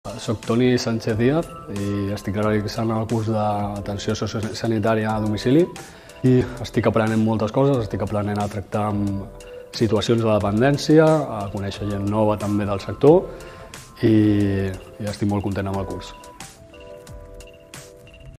Soc Toni Sánchez Díaz i estic realitzant el curs d'atenció sociosanitària a domicili i estic aprenent moltes coses, estic aprenent a tractar amb situacions de dependència, a conèixer gent nova també del sector i estic molt content amb el curs.